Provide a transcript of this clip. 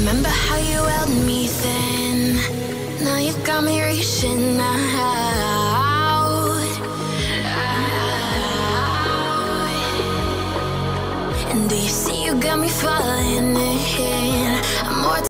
Remember how you held me then? Now you got me reaching out. And do you see you got me falling in? I'm more